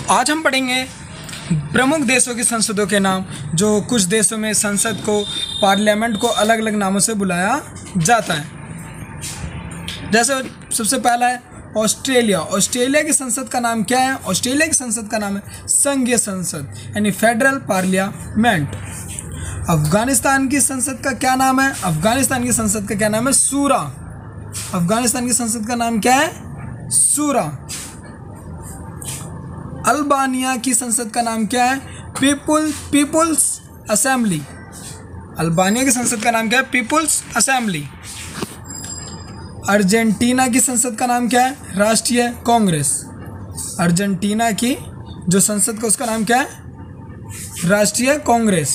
आज हम पढ़ेंगे प्रमुख देशों की संसदों के नाम। जो कुछ देशों में संसद को, पार्लियामेंट को अलग अलग नामों से बुलाया जाता है। जैसे सबसे पहला है ऑस्ट्रेलिया। ऑस्ट्रेलिया की संसद का नाम क्या है? ऑस्ट्रेलिया की संसद का नाम है संघीय संसद यानी फेडरल पार्लियामेंट। अफगानिस्तान की संसद का क्या नाम है? अफगानिस्तान की संसद का क्या नाम है? सूरा। अफगानिस्तान की संसद का नाम क्या है? सूरा। अल्बानिया की संसद का नाम क्या है? People's assembly. अल्बानिया की संसद का नाम क्या है? People's assembly. अर्जेंटीना की संसद का नाम क्या है? राष्ट्रीय कांग्रेस। अर्जेंटीना की जो संसद का उसका नाम क्या है? राष्ट्रीय कांग्रेस।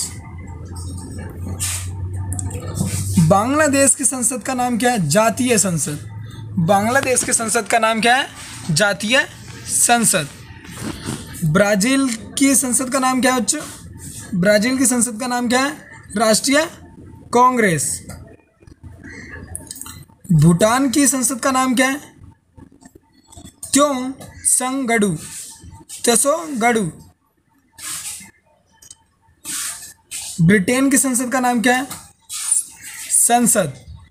बांग्लादेश की संसद का नाम क्या है? जातीय संसद। बांग्लादेश की संसद का नाम क्या है? जातीय संसद। ब्राजील की संसद का नाम क्या है बच्चों? ब्राजील की संसद का नाम क्या है? राष्ट्रीय कांग्रेस। भूटान की संसद का नाम क्या है? त्सोंगडू। ब्रिटेन की संसद का नाम क्या है? संसद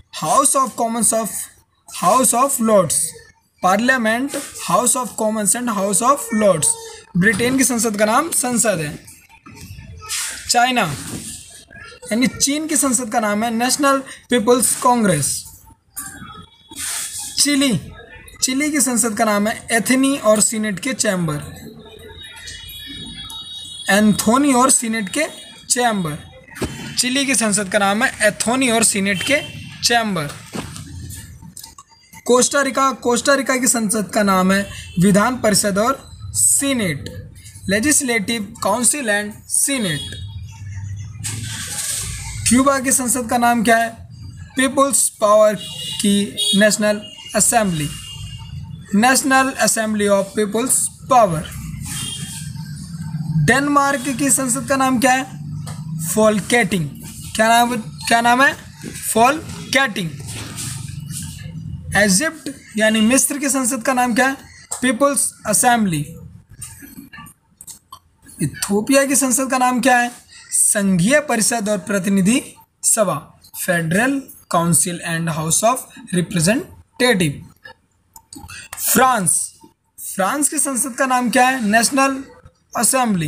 house of lords. Parliament, house of commons and house of lords. Britain की संसद का नाम संसद है। चाइना यानी चीन की संसद का नाम है नेशनल पीपल्स कांग्रेस। चिली की संसद का नाम है एथनी और सीनेट के चैम्बर। एंथोनी और सीनेट के चैम्बर। चिली की संसद का नाम है एथोनी और सीनेट के चैम्बर। कोस्टा रिका की संसद का नाम है विधान परिषद और senate. Legislative council and senate. Cuba की संसद का नाम क्या है? पीपुल्स पावर की national assembly. National assembly of people's power. Denmark की संसद का नाम क्या है? फोलकेटिंग। क्या नाम है? फोलकेटिंग। इजिप्ट यानी मिस्र की संसद का नाम क्या है? People's assembly. इथियोपिया की संसद का नाम क्या है? संघीय परिषद और प्रतिनिधि सभा। Federal council and house of representative. France की संसद का नाम क्या है? National assembly.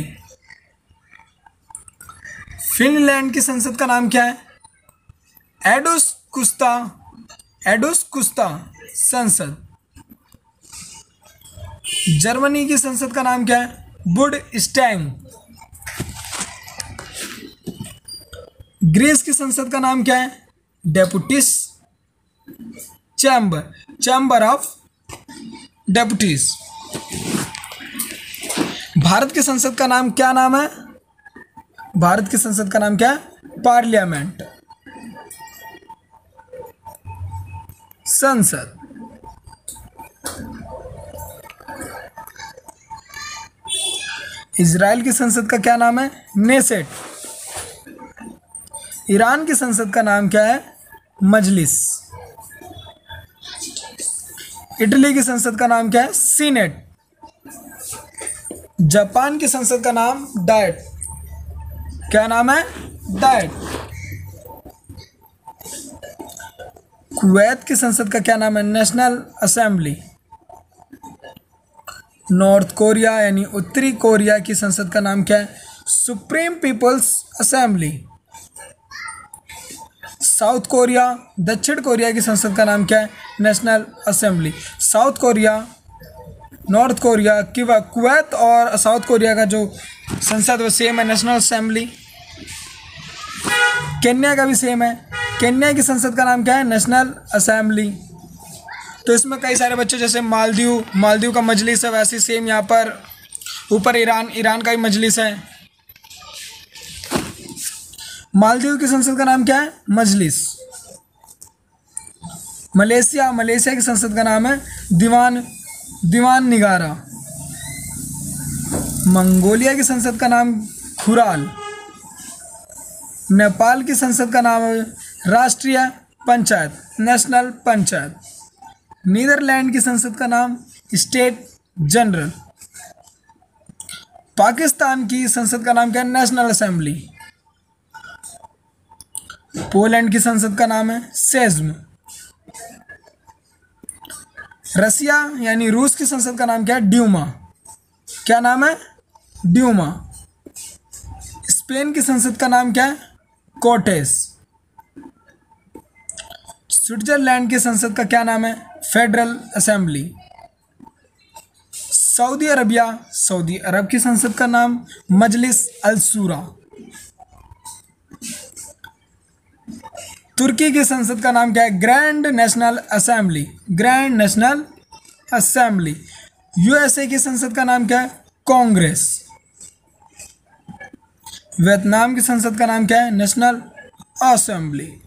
फिनलैंड की संसद का नाम क्या है? एडोस्कुस्ता संसद। जर्मनी की संसद का नाम क्या है? बुंडस्टैग। ग्रीस की संसद का नाम क्या है? Deputies chamber of deputies. Bharat की संसद का नाम क्या नाम है? भारत की संसद का नाम क्या है? पार्लियामेंट, संसद। इजराइल की संसद का क्या नाम है? नेसेट। ईरान की संसद का नाम क्या है? मजलिस। इटली की संसद का नाम क्या है? सीनेट। जापान की संसद का नाम डाइट। क्या नाम है? डाइट। कुवैत की संसद का क्या नाम है? National assembly. नॉर्थ कोरिया यानी उत्तरी कोरिया की संसद का नाम क्या है? Supreme people's assembly. South Korea, दक्षिण कोरिया की संसद का नाम क्या है? National assembly. South Korea, North Korea, Kuwait और साउथ कोरिया का जो संसद वो सेम है, नेशनल असेंबली। केन्या का भी सेम है। केन्या की संसद का नाम क्या है? National assembly. तो इसमें कई सारे बच्चे, जैसे मालदीव का मजलिस है, वैसे सेम यहाँ पर ऊपर ईरान का भी मजलिस है। मालदीव की संसद का नाम क्या है? मजलिस। मलेशिया की संसद का नाम है दीवान निगारा। मंगोलिया की संसद का नाम खुराल। नेपाल की संसद का नाम है राष्ट्रीय पंचायत, नेशनल पंचायत। नीदरलैंड की संसद का नाम स्टेट जनरल। पाकिस्तान की संसद का नाम क्या है? National assembly. पोलैंड की संसद का नाम है सेज्म। रसिया यानी रूस की संसद का नाम क्या है? ड्यूमा। क्या नाम है? ड्यूमा। स्पेन की संसद का नाम क्या है? कोर्टेस। स्विट्जरलैंड की संसद का क्या नाम है? Federal assembly. सऊदी अरब की संसद का नाम मजलिस अल शूरा। तुर्की की संसद का नाम क्या है? Grand national assembly. Grand national assembly. USA की संसद का नाम क्या है? कांग्रेस। वियतनाम की संसद का नाम क्या है? National assembly.